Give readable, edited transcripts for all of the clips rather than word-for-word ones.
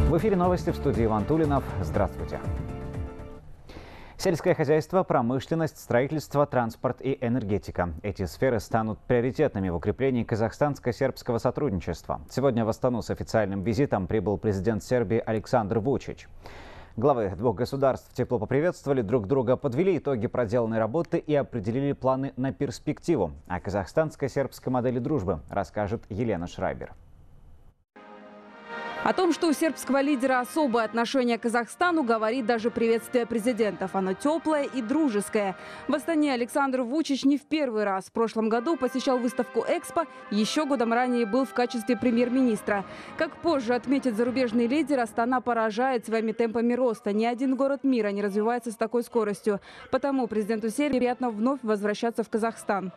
В эфире новости, в студии Иван Тулинов. Здравствуйте. Сельское хозяйство, промышленность, строительство, транспорт и энергетика. Эти сферы станут приоритетными в укреплении казахстанско-сербского сотрудничества. Сегодня в Астану с официальным визитом прибыл президент Сербии Александр Вучич. Главы двух государств тепло поприветствовали друг друга, подвели итоги проделанной работы и определили планы на перспективу. О казахстанско-сербской модели дружбы расскажет Елена Шрайбер. О том, что у сербского лидера особое отношение к Казахстану, говорит даже приветствие президентов. Оно теплое и дружеское. В Астане Александр Вучич не в первый раз. В прошлом году посещал выставку «Экспо», еще годом ранее был в качестве премьер-министра. Как позже отметит зарубежный лидер, Астана поражает своими темпами роста. Ни один город мира не развивается с такой скоростью. Потому президенту Сербии приятно вновь возвращаться в Казахстан.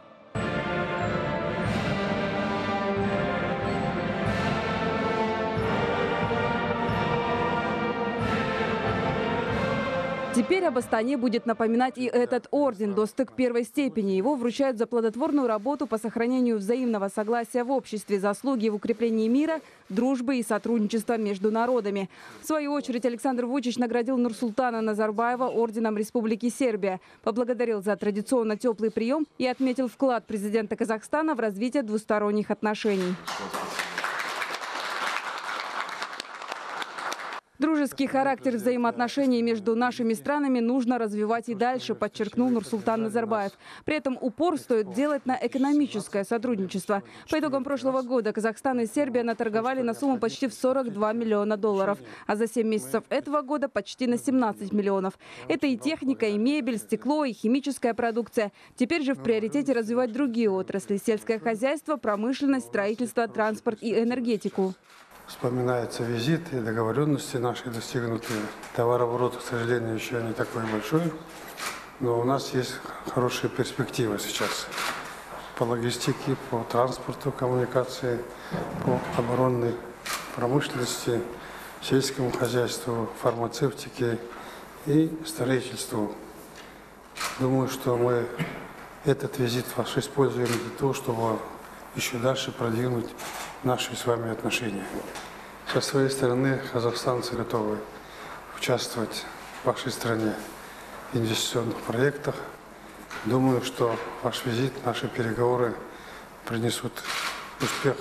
Теперь об Астане будет напоминать и этот орден «Достойг первой степени». Его вручают за плодотворную работу по сохранению взаимного согласия в обществе, заслуги в укреплении мира, дружбы и сотрудничества между народами. В свою очередь Александр Вучич наградил Нурсултана Назарбаева орденом Республики Сербия, поблагодарил за традиционно теплый прием и отметил вклад президента Казахстана в развитие двусторонних отношений. Дружеский характер взаимоотношений между нашими странами нужно развивать и дальше, подчеркнул Нурсултан Назарбаев. При этом упор стоит делать на экономическое сотрудничество. По итогам прошлого года Казахстан и Сербия наторговали на сумму почти в $42 миллиона, а за 7 месяцев этого года почти на 17 миллионов. Это и техника, и мебель, стекло, и химическая продукция. Теперь же в приоритете развивать другие отрасли – сельское хозяйство, промышленность, строительство, транспорт и энергетику. Вспоминается визит и договоренности наши достигнутые. Товарооборот, к сожалению, еще не такой большой, но у нас есть хорошие перспективы сейчас по логистике, по транспорту, коммуникации, по оборонной промышленности, сельскому хозяйству, фармацевтике и строительству. Думаю, что мы этот визит ваш используем для того, чтобы еще дальше продвинуть наши с вами отношения. Со своей стороны казахстанцы готовы участвовать в вашей стране в инвестиционных проектах. Думаю, что ваш визит, наши переговоры принесут успех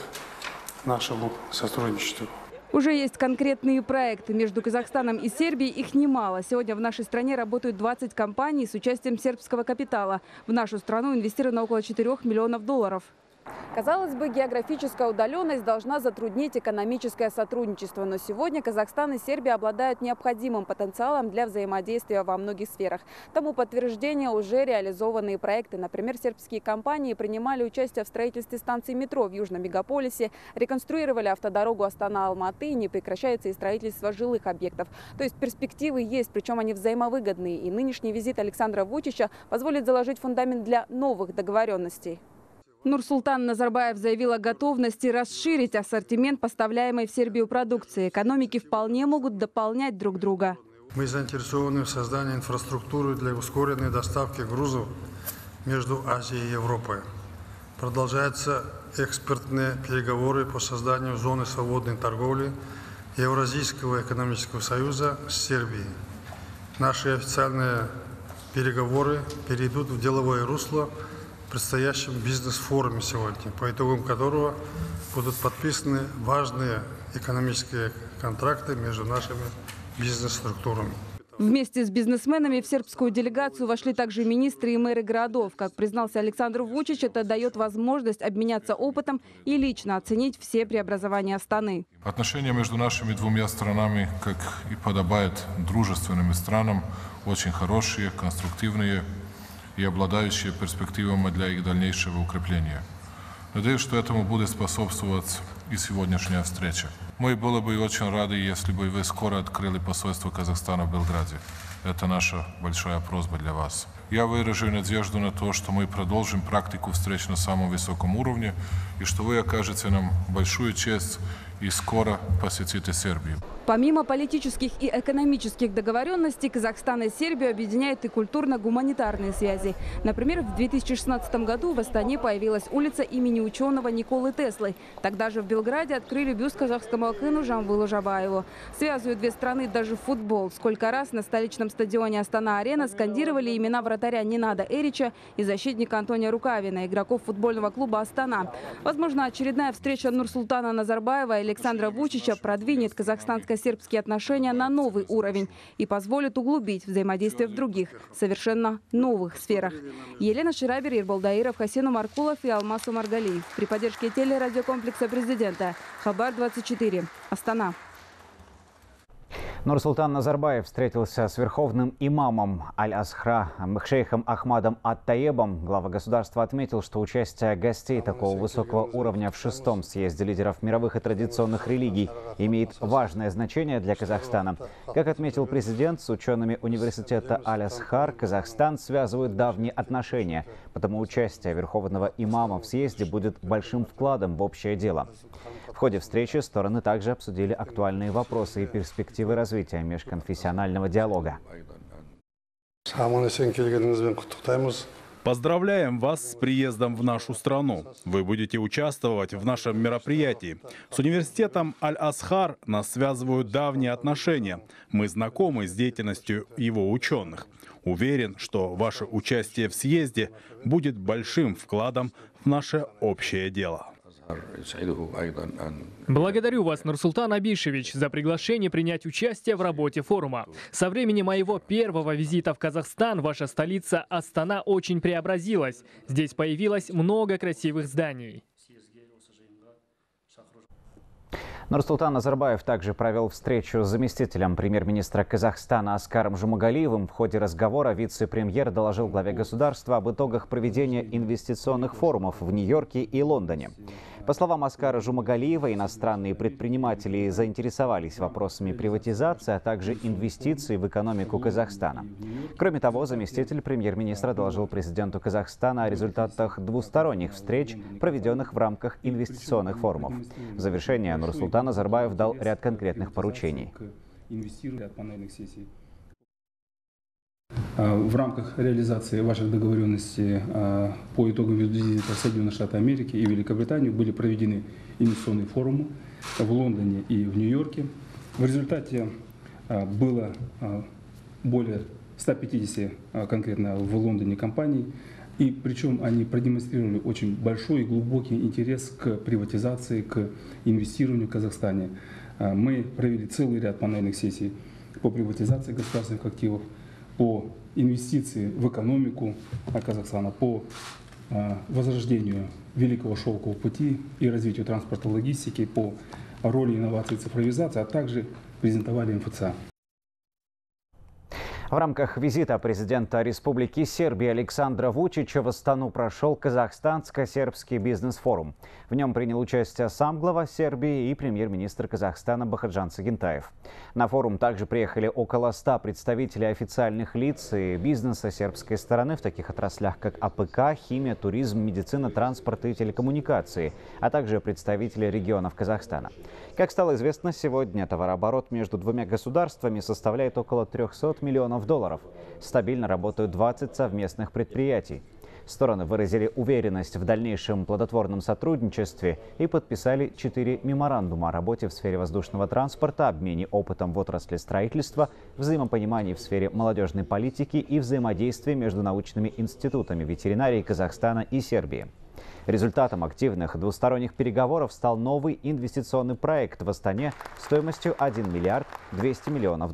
нашему сотрудничеству. Уже есть конкретные проекты между Казахстаном и Сербией. Их немало. Сегодня в нашей стране работают 20 компаний с участием сербского капитала. В нашу страну инвестировано около $4 миллионов. Казалось бы, географическая удаленность должна затруднить экономическое сотрудничество. Но сегодня Казахстан и Сербия обладают необходимым потенциалом для взаимодействия во многих сферах. Тому подтверждение уже реализованные проекты. Например, сербские компании принимали участие в строительстве станции метро в Южном мегаполисе, реконструировали автодорогу Астана-Алматы, и не прекращается и строительство жилых объектов. То есть перспективы есть, причем они взаимовыгодные. И нынешний визит Александра Вучича позволит заложить фундамент для новых договоренностей. Нурсултан Назарбаев заявил о готовности расширить ассортимент поставляемой в Сербию продукции. Экономики вполне могут дополнять друг друга. Мы заинтересованы в создании инфраструктуры для ускоренной доставки грузов между Азией и Европой. Продолжаются экспертные переговоры по созданию зоны свободной торговли Евразийского экономического союза с Сербией. Наши официальные переговоры перейдут в деловое русло в предстоящем бизнес-форуме сегодня, по итогам которого будут подписаны важные экономические контракты между нашими бизнес-структурами. Вместе с бизнесменами в сербскую делегацию вошли также министры и мэры городов. Как признался Александр Вучич, это дает возможность обменяться опытом и лично оценить все преобразования Астаны. Отношения между нашими двумя странами, как и подобает дружественным странам, очень хорошие, конструктивные и обладающие перспективами для их дальнейшего укрепления. Надеюсь, что этому будет способствовать и сегодняшняя встреча. Мы были бы очень рады, если бы вы скоро открыли посольство Казахстана в Белграде. Это наша большая просьба для вас. Я выражаю надежду на то, что мы продолжим практику встреч на самом высоком уровне и что вы окажете нам большую честь и скоро посетите Сербию. Помимо политических и экономических договоренностей, Казахстан и Сербию объединяют и культурно-гуманитарные связи. Например, в 2016 году в Астане появилась улица имени ученого Николы Теслы. Тогда же в Белграде открыли бюст казахскому Халкыну Жамвылу Жабаеву. Связывают две страны даже футбол. Сколько раз на столичном стадионе Астана-Арена скандировали имена вратаря Ненада Эрича и защитника Антония Рукавина, игроков футбольного клуба «Астана». Возможно, очередная встреча Нурсултана Назарбаева и Александра Вучича продвинет казахстанско-сербские отношения на новый уровень и позволит углубить взаимодействие в других, совершенно новых сферах. Елена Ширабер, Ербол Даиров, Хасину Маркулов и Алмасу Маргалиев. При поддержке телерадиокомплекса президента. Хабар 24. Астана. Нурсултан Назарбаев встретился с верховным имамом Аль-Азхра шейхом Ахмадом Ат-Таебом. Глава государства отметил, что участие гостей такого высокого уровня в 6-м съезде лидеров мировых и традиционных религий имеет важное значение для Казахстана. Как отметил президент, с учеными университета Аль-Азхар Казахстан связывают давние отношения, потому участие верховного имама в съезде будет большим вкладом в общее дело. В ходе встречи стороны также обсудили актуальные вопросы и перспективы развития межконфессионального диалога. Поздравляем вас с приездом в нашу страну. Вы будете участвовать в нашем мероприятии. С университетом Аль-Азхар нас связывают давние отношения. Мы знакомы с деятельностью его ученых. Уверен, что ваше участие в съезде будет большим вкладом в наше общее дело. Благодарю вас, Нурсултан Абишевич, за приглашение принять участие в работе форума. Со времени моего первого визита в Казахстан ваша столица Астана очень преобразилась. Здесь появилось много красивых зданий. Нурсултан Назарбаев также провел встречу с заместителем премьер-министра Казахстана Аскаром Жумагалиевым. В ходе разговора вице-премьер доложил главе государства об итогах проведения инвестиционных форумов в Нью-Йорке и Лондоне. По словам Аскара Жумагалиева, иностранные предприниматели заинтересовались вопросами приватизации, а также инвестиций в экономику Казахстана. Кроме того, заместитель премьер-министра доложил президенту Казахстана о результатах двусторонних встреч, проведенных в рамках инвестиционных форумов. В завершение Нурсултан Назарбаев дал ряд конкретных поручений. В рамках реализации ваших договоренностей по итогам визита в Соединенные Штаты Америки и Великобританию были проведены инвестиционные форумы в Лондоне и в Нью-Йорке. В результате было более 150 конкретно в Лондоне компаний, и причем они продемонстрировали очень большой и глубокий интерес к приватизации, к инвестированию в Казахстане. Мы провели целый ряд панельных сессий по приватизации государственных активов, по инвестиции в экономику Казахстана, по возрождению Великого Шелкового пути и развитию транспорта и логистики, по роли инноваций и цифровизации, а также презентовали МФЦ. В рамках визита президента Республики Сербия Александра Вучича в Астану прошел Казахстанско-сербский бизнес-форум. В нем принял участие сам глава Сербии и премьер-министр Казахстана Бахаджан Сагинтаев. На форум также приехали около 100 представителей официальных лиц и бизнеса сербской стороны в таких отраслях, как АПК, химия, туризм, медицина, транспорт и телекоммуникации, а также представители регионов Казахстана. Как стало известно, сегодня товарооборот между двумя государствами составляет около $300 миллионов. Стабильно работают 20 совместных предприятий. Стороны выразили уверенность в дальнейшем плодотворном сотрудничестве и подписали 4 меморандума о работе в сфере воздушного транспорта, обмене опытом в отрасли строительства, взаимопонимании в сфере молодежной политики и взаимодействии между научными институтами ветеринарии Казахстана и Сербии. Результатом активных двусторонних переговоров стал новый инвестиционный проект в Астане стоимостью $1 миллиард 200 миллионов.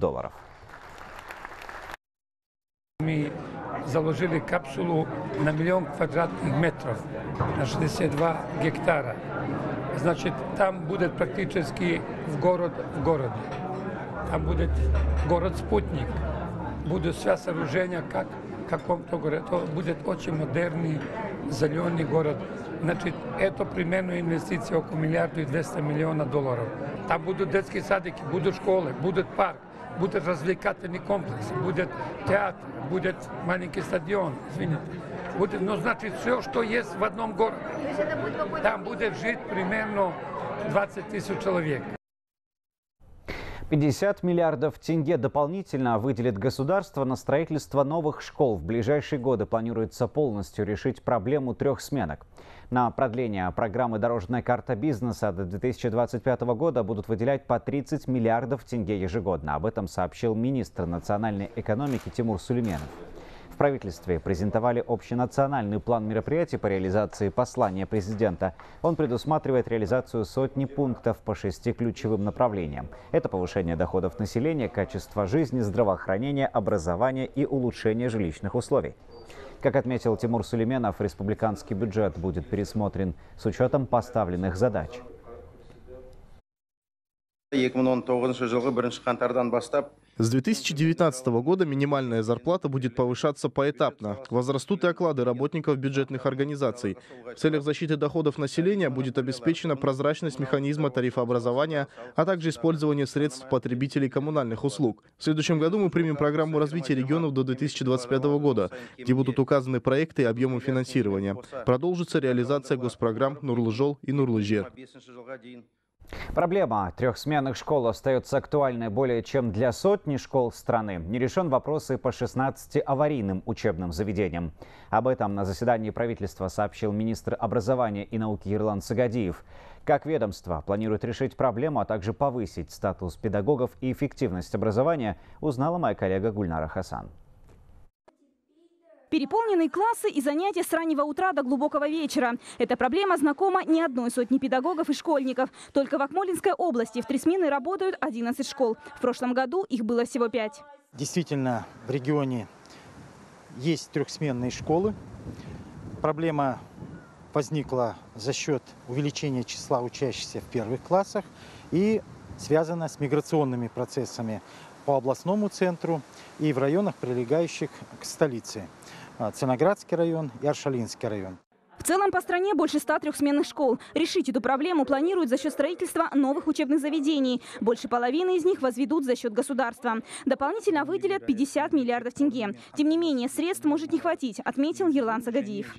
Мы заложили капсулу на 1 миллион квадратных метров, на 62 гектара. Значит, там будет практически в городе. Там будет город-спутник, будут все сооружения, как в каком-то городе. Это будет очень модерный, зеленый город. Значит, это примерно инвестиция около $1 миллиарда 200 миллионов. Там будут детские садики, будут школы, будет парк. Будет развлекательный комплекс, будет театр, будет маленький стадион, извините. Будет, ну, значит, все, что есть в одном городе. Там будет жить примерно 20 тысяч человек. 50 миллиардов тенге дополнительно выделит государство на строительство новых школ. В ближайшие годы планируется полностью решить проблему 3 сменок. На продление программы «Дорожная карта бизнеса» до 2025 года будут выделять по 30 миллиардов тенге ежегодно. Об этом сообщил министр национальной экономики Тимур Сулейменов. В правительстве презентовали общенациональный план мероприятий по реализации послания президента. Он предусматривает реализацию сотни пунктов по 6 ключевым направлениям. Это повышение доходов населения, качество жизни, здравоохранение, образование и улучшение жилищных условий. Как отметил Тимур Сулейменов, республиканский бюджет будет пересмотрен с учетом поставленных задач. С 2019 года минимальная зарплата будет повышаться поэтапно. Возрастут и оклады работников бюджетных организаций. В целях защиты доходов населения будет обеспечена прозрачность механизма тарифообразования, а также использование средств потребителей коммунальных услуг. В следующем году мы примем программу развития регионов до 2025 года, где будут указаны проекты и объемы финансирования. Продолжится реализация госпрограмм «Нурлы-Жол» и «Нурлы-Жер». Проблема трехсменных школ остается актуальной более чем для сотни школ страны. Не решен вопрос и по 16 аварийным учебным заведениям. Об этом на заседании правительства сообщил министр образования и науки Ерлан Сагадиев. Как ведомство планирует решить проблему, а также повысить статус педагогов и эффективность образования, узнала моя коллега Гульнара Хасан. Переполненные классы и занятия с раннего утра до глубокого вечера. Эта проблема знакома не одной сотни педагогов и школьников. Только в Акмолинской области в 3 смены работают 11 школ. В прошлом году их было всего 5. Действительно, в регионе есть трехсменные школы. Проблема возникла за счет увеличения числа учащихся в первых классах и связана с миграционными процессами по областному центру и в районах, прилегающих к столице. Целиноградский район и Аршалинский район. В целом по стране больше 100 трехсменных школ. Решить эту проблему планируют за счет строительства новых учебных заведений. Больше половины из них возведут за счет государства. Дополнительно выделят 50 миллиардов тенге. Тем не менее, средств может не хватить, отметил Ерлан Сагадиев.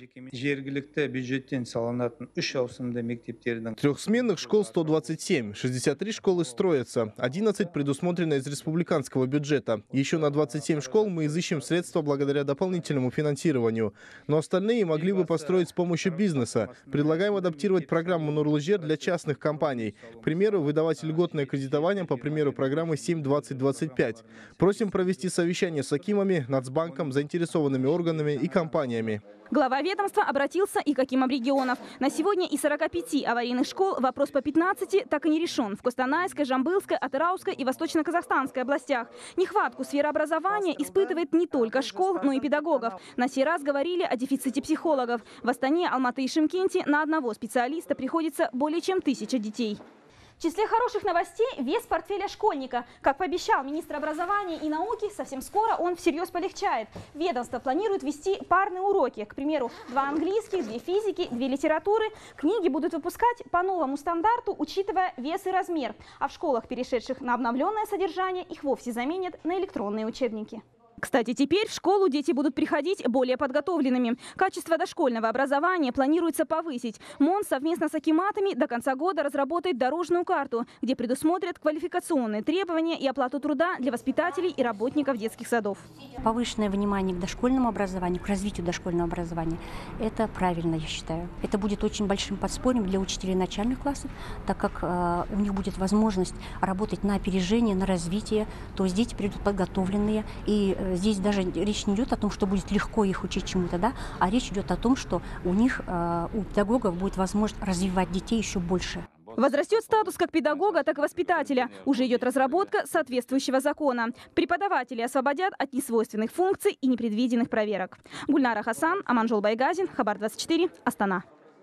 Трехсменных школ 127, 63 школы строятся, 11 предусмотрено из республиканского бюджета. Еще на 27 школ мы изыщем средства благодаря дополнительному финансированию. Но остальные могли бы построить с помощью бизнеса. Предлагаем адаптировать программу «Нурлы-Жер» для частных компаний. К примеру, выдавать льготное кредитование по примеру программы 7-20-25. Просим провести совещание с акимами, Нацбанком, заинтересованными органами и компаниями. Глава ведомства обратился и к акимам регионов. На сегодня из 45 аварийных школ вопрос по 15 так и не решен. В Костанайской, Жамбылской, Атырауской и Восточно-Казахстанской областях. Нехватку сферы образования испытывает не только школ, но и педагогов. На сей раз говорили о дефиците психологов. В Астане, Алматы и Шымкенте на одного специалиста приходится более чем 1000 детей. В числе хороших новостей вес портфеля школьника. Как пообещал министр образования и науки, совсем скоро он всерьез полегчает. Ведомство планирует вести парные уроки. К примеру, 2 английских, 2 физики, 2 литературы. Книги будут выпускать по новому стандарту, учитывая вес и размер. А в школах, перешедших на обновленное содержание, их вовсе заменят на электронные учебники. Кстати, теперь в школу дети будут приходить более подготовленными. Качество дошкольного образования планируется повысить. МОН совместно с акиматами до конца года разработает дорожную карту, где предусмотрят квалификационные требования и оплату труда для воспитателей и работников детских садов. Повышенное внимание к дошкольному образованию, к развитию дошкольного образования – это правильно, я считаю. Это будет очень большим подспорьем для учителей начальных классов, так как у них будет возможность работать на опережение, на развитие. То есть дети придут подготовленные, и здесь даже речь не идет о том, что будет легко их учить чему-то, да, а речь идет о том, что у них, у педагогов будет возможность развивать детей еще больше. Возрастет статус как педагога, так и воспитателя. Уже идет разработка соответствующего закона. Преподаватели освободят от несвойственных функций и непредвиденных проверок. Гульнара Хасан, Аманжол Байгазин, Хабар 24, Астана.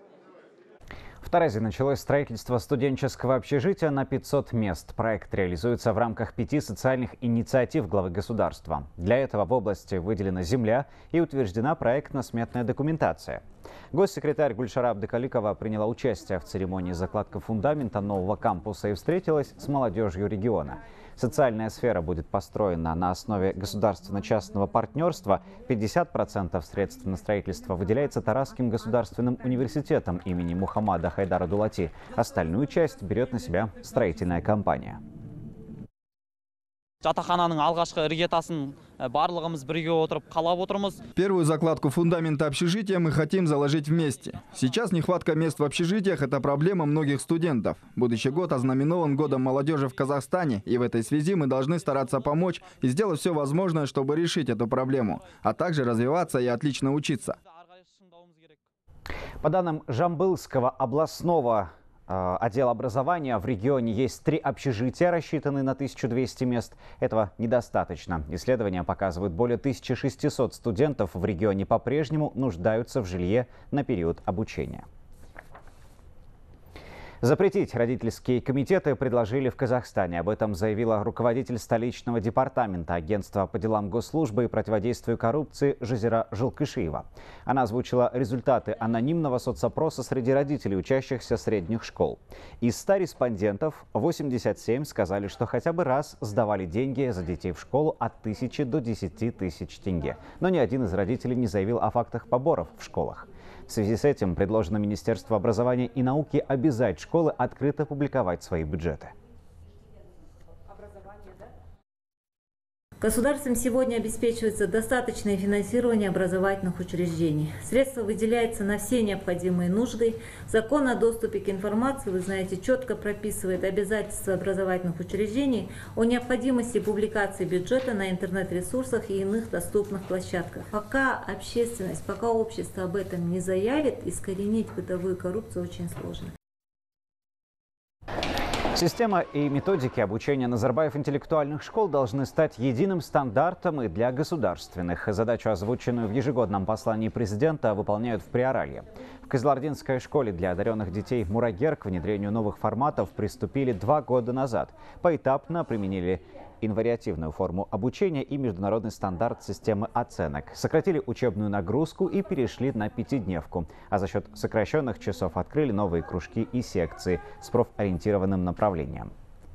В Таразе началось строительство студенческого общежития на 500 мест. Проект реализуется в рамках 5 социальных инициатив главы государства. Для этого в области выделена земля и утверждена проектно-сметная документация. Госсекретарь Гульшара Абдыкаликова приняла участие в церемонии закладки фундамента нового кампуса и встретилась с молодежью региона. Социальная сфера будет построена на основе государственно-частного партнерства. 50% средств на строительство выделяется Таразским государственным университетом имени Мухаммада Хайдара Дулати. Остальную часть берет на себя строительная компания. Первую закладку фундамента общежития мы хотим заложить вместе. Сейчас нехватка мест в общежитиях – это проблема многих студентов. Будущий год ознаменован годом молодежи в Казахстане, и в этой связи мы должны стараться помочь и сделать все возможное, чтобы решить эту проблему, а также развиваться и отлично учиться. По данным Жамбылского областного отдела образования, в регионе есть 3 общежития, рассчитанные на 1200 мест. Этого недостаточно. Исследования показывают, более 1600 студентов в регионе по-прежнему нуждаются в жилье на период обучения. Запретить родительские комитеты предложили в Казахстане. Об этом заявила руководитель столичного департамента агентства по делам госслужбы и противодействию коррупции Жазира Жылкышиева. Она озвучила результаты анонимного соцопроса среди родителей, учащихся средних школ. Из 100 респондентов 87 сказали, что хотя бы раз сдавали деньги за детей в школу от 1000 до 10 тысяч тенге. Но ни один из родителей не заявил о фактах поборов в школах. В связи с этим предложено Министерству образования и науки обязать школы открыто публиковать свои бюджеты. Государством сегодня обеспечивается достаточное финансирование образовательных учреждений. Средства выделяются на все необходимые нужды. Закон о доступе к информации, вы знаете, четко прописывает обязательства образовательных учреждений о необходимости публикации бюджета на интернет-ресурсах и иных доступных площадках. Пока общественность, пока общество об этом не заявит, искоренить бытовую коррупцию очень сложно. Система и методики обучения Назарбаев интеллектуальных школ должны стать единым стандартом и для государственных. Задачу, озвученную в ежегодном послании президента, выполняют в Приоралье. В Кызылординской школе для одаренных детей Мурагер к внедрению новых форматов приступили 2 года назад. Поэтапно применили инвариативную форму обучения и международный стандарт системы оценок. Сократили учебную нагрузку и перешли на 5-дневку. А за счет сокращенных часов открыли новые кружки и секции с профориентированным направлением.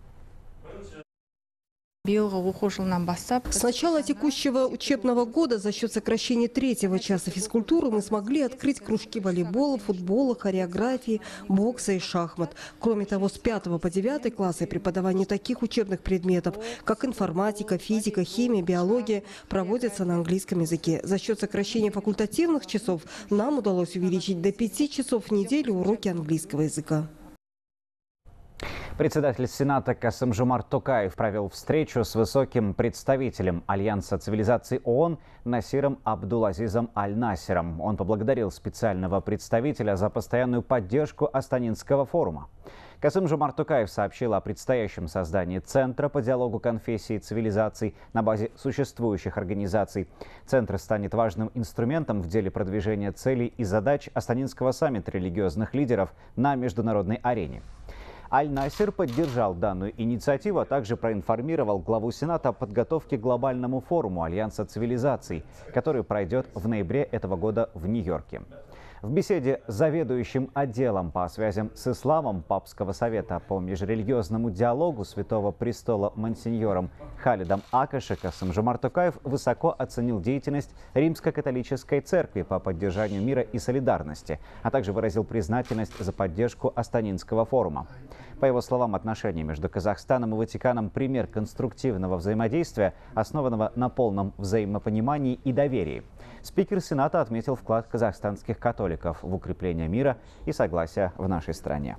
С начала текущего учебного года за счет сокращения 3-го часа физкультуры мы смогли открыть кружки волейбола, футбола, хореографии, бокса и шахмат. Кроме того, с 5 по 9 классы преподавание таких учебных предметов, как информатика, физика, химия, биология, проводятся на английском языке. За счет сокращения факультативных часов нам удалось увеличить до 5 часов в неделю уроки английского языка. Председатель Сената Касым-Жомарт Токаев провел встречу с высоким представителем Альянса цивилизаций ООН Насиром Абдулазизом Аль-Насером. Он поблагодарил специального представителя за постоянную поддержку Астанинского форума. Касым-Жомарт Токаев сообщил о предстоящем создании Центра по диалогу конфессий и цивилизаций на базе существующих организаций. Центр станет важным инструментом в деле продвижения целей и задач Астанинского саммита религиозных лидеров на международной арене. Аль-Насер поддержал данную инициативу, а также проинформировал главу Сената о подготовке к глобальному форуму Альянса цивилизаций, который пройдет в ноябре этого года в Нью-Йорке. В беседе с заведующим отделом по связям с исламом Папского совета по межрелигиозному диалогу Святого престола монсеньором Халидом Акаша Касым-Жомарт Токаев высоко оценил деятельность Римско-католической церкви по поддержанию мира и солидарности, а также выразил признательность за поддержку Астанинского форума. По его словам, отношения между Казахстаном и Ватиканом – пример конструктивного взаимодействия, основанного на полном взаимопонимании и доверии. Спикер Сената отметил вклад казахстанских католиков в укрепление мира и согласия в нашей стране.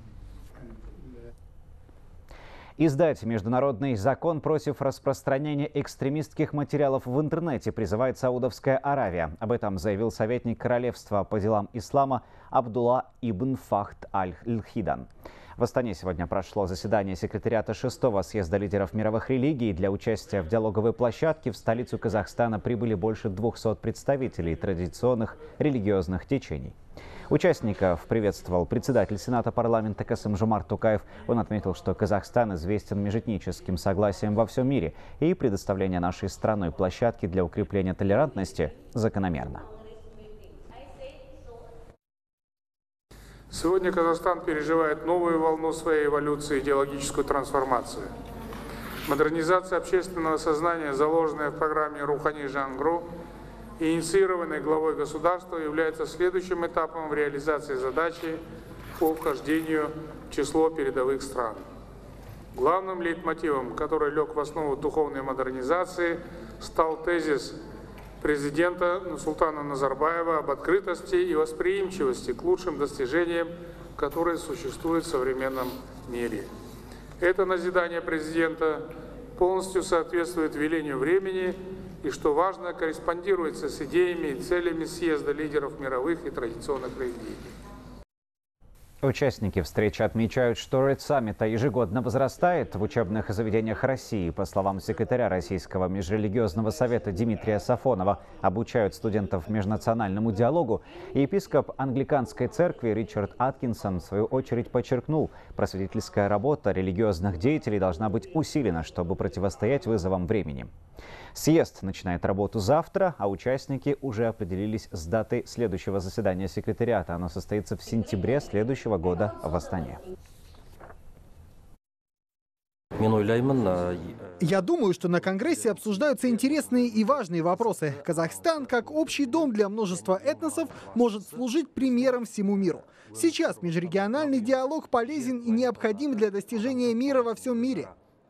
Издать международный закон против распространения экстремистских материалов в интернете призывает Саудовская Аравия. Об этом заявил советник Королевства по делам ислама Абдулла ибн Фахд аль-Хидан. В Астане сегодня прошло заседание секретариата 6-го съезда лидеров мировых религий. Для участия в диалоговой площадке в столицу Казахстана прибыли больше 200 представителей традиционных религиозных течений. Участников приветствовал председатель Сената парламента Касым-Жомарт Токаев. Он отметил, что Казахстан известен межэтническим согласием во всем мире, и предоставление нашей страной площадки для укрепления толерантности закономерно. Сегодня Казахстан переживает новую волну своей эволюции, идеологическую трансформацию. Модернизация общественного сознания, заложенная в программе «Рухани Жаңғыру» и инициированная главой государства, является следующим этапом в реализации задачи по вхождению в число передовых стран. Главным лейтмотивом, который лег в основу духовной модернизации, стал тезис президента Нурсултана Назарбаева об открытости и восприимчивости к лучшим достижениям, которые существуют в современном мире. Это назидание президента полностью соответствует велению времени и, что важно, корреспондируется с идеями и целями съезда лидеров мировых и традиционных религий. Участники встречи отмечают, что роль саммита ежегодно возрастает в учебных заведениях России. По словам секретаря Российского межрелигиозного совета Дмитрия Сафонова, обучают студентов межнациональному диалогу. И епископ англиканской церкви Ричард Аткинсон в свою очередь подчеркнул, просветительская работа религиозных деятелей должна быть усилена, чтобы противостоять вызовам времени. Съезд начинает работу завтра, а участники уже определились с датой следующего заседания секретариата. Оно состоится в сентябре следующего года в Астане. Я думаю, что на Конгрессе обсуждаются интересные и важные вопросы. Казахстан, как общий дом для множества этносов, может служить примером всему миру. Сейчас межрегиональный диалог полезен и необходим для достижения мира во всем мире.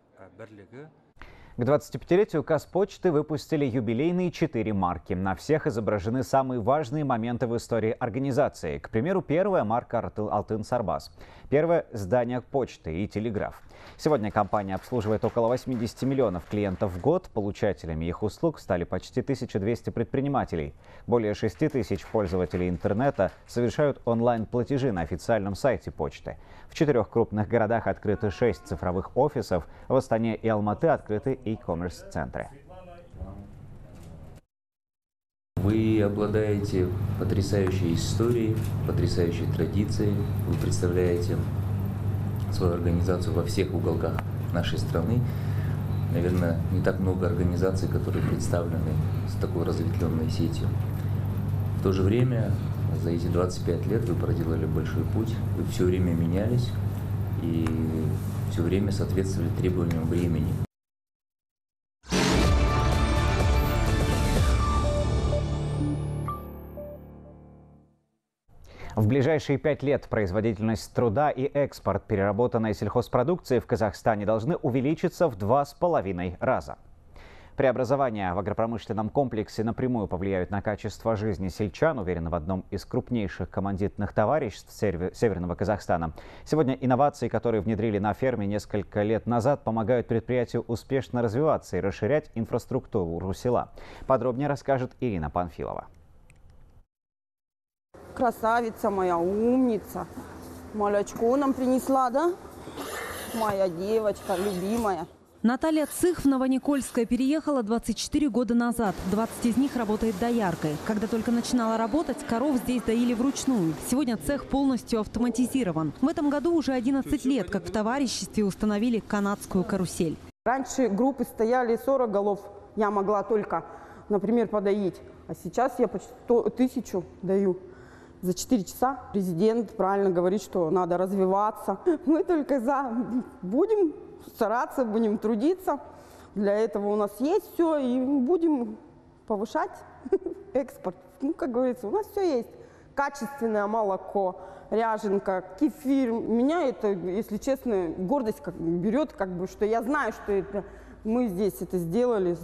К 25-летию Казпочты выпустили юбилейные 4 марки. На всех изображены самые важные моменты в истории организации. К примеру, первая марка «Алтын Сарбаз», первое здание почты и телеграф. Сегодня компания обслуживает около 80 миллионов клиентов в год. Получателями их услуг стали почти 1200 предпринимателей. Более 6000 пользователей интернета совершают онлайн-платежи на официальном сайте почты. В 4 крупных городах открыты 6 цифровых офисов. В Астане и Алматы открыты e-commerce-центры. Вы обладаете потрясающей историей, потрясающей традицией. Вы представляете свою организацию во всех уголках нашей страны. Наверное, не так много организаций, которые представлены с такой разветвленной сетью. В то же время, за эти 25 лет вы проделали большой путь, вы все время менялись и все время соответствовали требованиям времени. В ближайшие 5 лет производительность труда и экспорт переработанной сельхозпродукции в Казахстане должны увеличиться в 2,5 раза. Преобразования в агропромышленном комплексе напрямую повлияют на качество жизни сельчан, уверены в одном из крупнейших командитных товариществ Северного Казахстана. Сегодня инновации, которые внедрили на ферме несколько лет назад, помогают предприятию успешно развиваться и расширять инфраструктуру села. Подробнее расскажет Ирина Панфилова. Красавица моя, умница. Молочко нам принесла, да? Моя девочка, любимая. Наталья Цых в Новоникольское переехала 24 года назад. 20 из них работает дояркой. Когда только начинала работать, коров здесь доили вручную. Сегодня цех полностью автоматизирован. В этом году уже 11 лет, как в товариществе установили канадскую карусель. Раньше группы стояли 40 голов. Я могла только, например, подоить. А сейчас я почти 1000 даю. За 4 часа президент правильно говорит, что надо развиваться. Мы только за. Будем стараться, будем трудиться. Для этого у нас есть все, и будем повышать экспорт. Ну, как говорится, у нас все есть. Качественное молоко, ряженка, кефир. Меня это, если честно, гордость берет, что я знаю, что это мы здесь это сделали.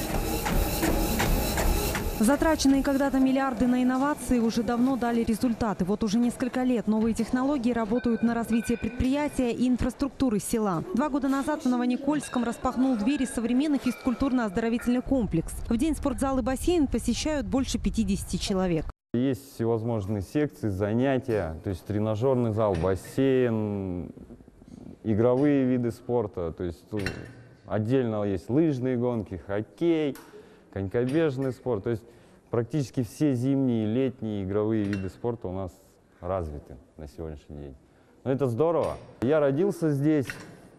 Затраченные когда-то миллиарды на инновации уже давно дали результаты. Вот уже несколько лет новые технологии работают на развитие предприятия и инфраструктуры села. 2 года назад в Новоникольском распахнул двери современный физкультурно-оздоровительный комплекс. В день спортзал и бассейн посещают больше 50 человек. Есть всевозможные секции, занятия, то есть тренажерный зал, бассейн, игровые виды спорта. То есть отдельно есть лыжные гонки, хоккей, конькобежный спорт. То есть практически все зимние и летние игровые виды спорта у нас развиты на сегодняшний день. Но это здорово. Я родился здесь,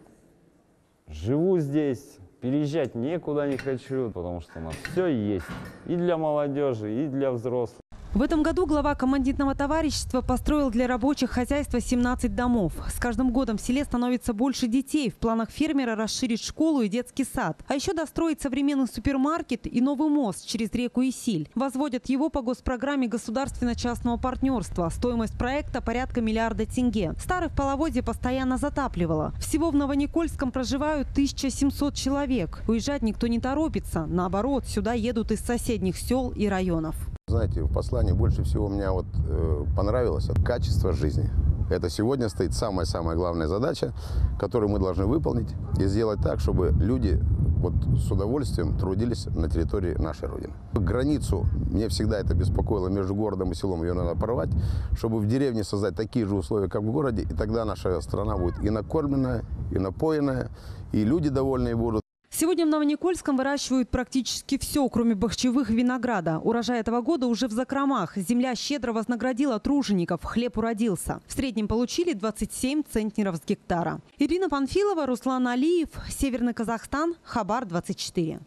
живу здесь, переезжать никуда не хочу, потому что у нас все есть. И для молодежи, и для взрослых. В этом году глава командитного товарищества построил для рабочих хозяйства 17 домов. С каждым годом в селе становится больше детей. В планах фермера расширить школу и детский сад. А еще достроить современный супермаркет и новый мост через реку Исиль. Возводят его по госпрограмме государственно-частного партнерства. Стоимость проекта порядка миллиарда тенге. Старых половодье постоянно затапливало. Всего в Новоникольском проживают 1700 человек. Уезжать никто не торопится. Наоборот, сюда едут из соседних сел и районов. Знаете, в послании больше всего мне понравилось качество жизни. Это сегодня стоит самая главная задача, которую мы должны выполнить и сделать так, чтобы люди с удовольствием трудились на территории нашей Родины. Границу, мне всегда это беспокоило, между городом и селом ее надо порвать, чтобы в деревне создать такие же условия, как в городе, и тогда наша страна будет и накормленная, и напоенная, и люди довольные будут. Сегодня в Новоникольском выращивают практически все, кроме бахчевых и винограда. Урожай этого года уже в закромах. Земля щедро вознаградила тружеников. Хлеб уродился. В среднем получили 27 центнеров с гектара. Ирина Панфилова, Руслан Алиев, Северный Казахстан, Хабар 24.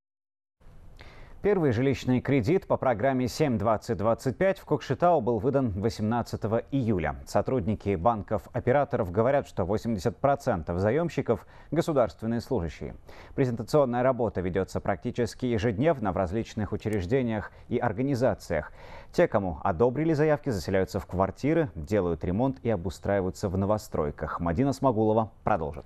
Первый жилищный кредит по программе 7-20-25 в Кокшетау был выдан 18 июля. Сотрудники банков-операторов говорят, что 80% заемщиков – государственные служащие. Презентационная работа ведется практически ежедневно в различных учреждениях и организациях. Те, кому одобрили заявки, заселяются в квартиры, делают ремонт и обустраиваются в новостройках. Мадина Смагулова продолжит.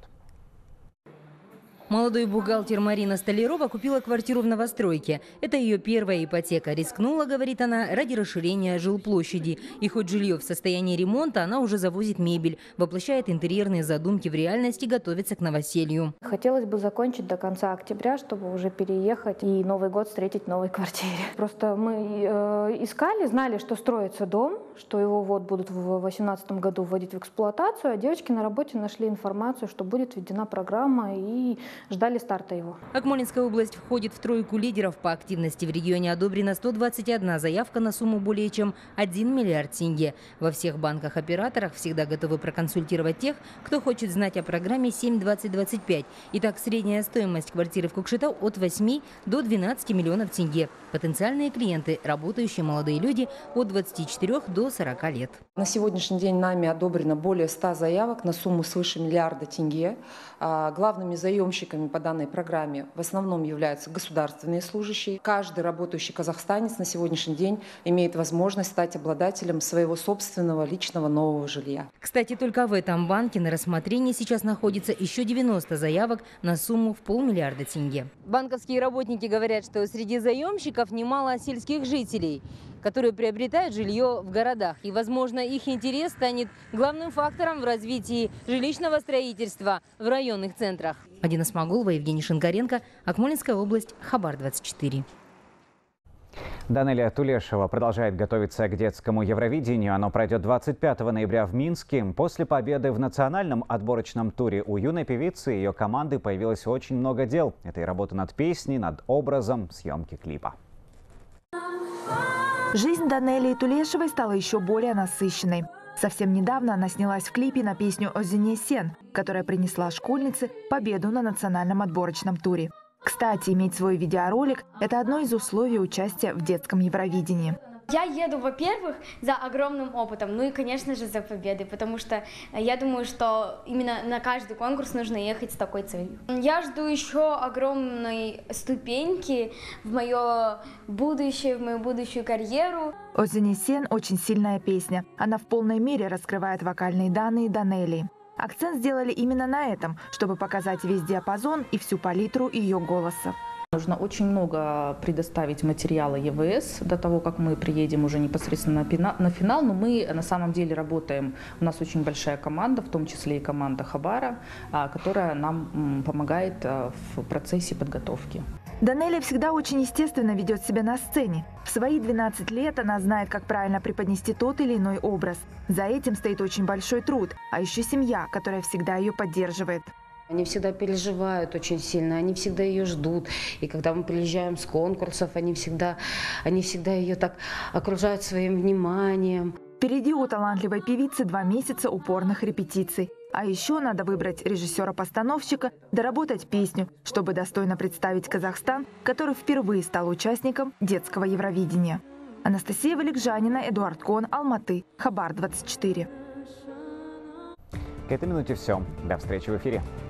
Молодой бухгалтер Марина Столярова купила квартиру в новостройке. Это ее первая ипотека. Рискнула, говорит она, ради расширения жилплощади. И хоть жилье в состоянии ремонта, она уже завозит мебель, воплощает интерьерные задумки в реальность и готовится к новоселью. Хотелось бы закончить до конца октября, чтобы уже переехать и Новый год встретить в новой квартире. Просто мы искали, знали, что строится дом, что его будут в 2018 году вводить в эксплуатацию, а девочки на работе нашли информацию, что будет введена программа, и ждали старта его. Акмолинская область входит в тройку лидеров по активности. В регионе одобрена 121 заявка на сумму более чем 1 миллиард тенге. Во всех банках-операторах всегда готовы проконсультировать тех, кто хочет знать о программе 7-20-25. Итак, средняя стоимость квартиры в Кокшетау от 8 до 12 миллионов тенге. Потенциальные клиенты – работающие молодые люди от 24 до 40 лет. На сегодняшний день нами одобрено более 100 заявок на сумму свыше миллиарда тенге. Главными заемщиками по данной программе в основном являются государственные служащие. Каждый работающий казахстанец на сегодняшний день имеет возможность стать обладателем своего собственного личного нового жилья. Кстати, только в этом банке на рассмотрении сейчас находится еще 90 заявок на сумму в 500 миллиарда тенге. Банковские работники говорят, что среди заемщиков немало сельских жителей, которые приобретают жилье в городах. И, возможно, их интерес станет главным фактором в развитии жилищного строительства в районных центрах. Мадина Смагулова, Евгений Шинкаренко, Акмолинская область, Хабар 24. Данелия Тулешева продолжает готовиться к детскому Евровидению. Оно пройдет 25 ноября в Минске. После победы в национальном отборочном туре у юной певицы и ее команды появилось очень много дел. Это и работа над песней, над образом, съемки клипа. Жизнь Данелии Тулешевой стала еще более насыщенной. Совсем недавно она снялась в клипе на песню «Озенесен», которая принесла школьнице победу на национальном отборочном туре. Кстати, иметь свой видеоролик – это одно из условий участия в детском Евровидении. Я еду, во-первых, за огромным опытом, ну и, конечно же, за победой, потому что я думаю, что именно на каждый конкурс нужно ехать с такой целью. Я жду еще огромной ступеньки в мое будущее, в мою будущую карьеру. «Озенесен» – очень сильная песня. Она в полной мере раскрывает вокальные данные Данелии. Акцент сделали именно на этом, чтобы показать весь диапазон и всю палитру ее голоса. Нужно очень много предоставить материала ЕВС до того, как мы приедем уже непосредственно на финал. Но мы на самом деле работаем, у нас очень большая команда, в том числе и команда Хабара, которая нам помогает в процессе подготовки. Данелия всегда очень естественно ведет себя на сцене. В свои 12 лет она знает, как правильно преподнести тот или иной образ. За этим стоит очень большой труд, а еще семья, которая всегда ее поддерживает. Они всегда переживают очень сильно, они всегда ее ждут. И когда мы приезжаем с конкурсов, они всегда ее так окружают своим вниманием. Впереди у талантливой певицы 2 месяца упорных репетиций. А еще надо выбрать режиссера-постановщика, доработать песню, чтобы достойно представить Казахстан, который впервые стал участником детского Евровидения. Анастасия Валикжанина, Эдуард Кон, Алматы, Хабар 24. К этой минуте все. До встречи в эфире.